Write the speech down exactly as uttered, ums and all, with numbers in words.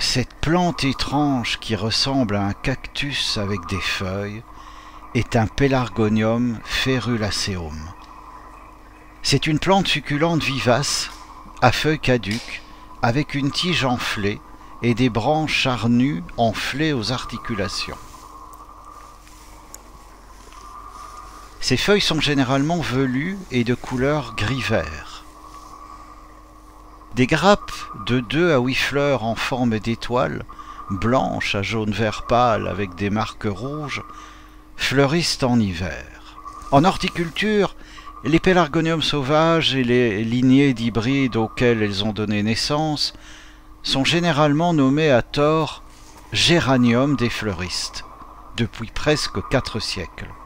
Cette plante étrange qui ressemble à un cactus avec des feuilles est un Pelargonium ferulaceum. C'est une plante succulente vivace, à feuilles caduques, avec une tige enflée et des branches charnues enflées aux articulations. Ces feuilles sont généralement velues et de couleur gris-vert. Des grappes de deux à huit fleurs en forme d'étoile, blanches à jaune-vert pâle avec des marques rouges, fleurissent en hiver. En horticulture, les pélargoniums sauvages et les lignées d'hybrides auxquels elles ont donné naissance sont généralement nommés à tort géranium des fleuristes, depuis presque quatre siècles.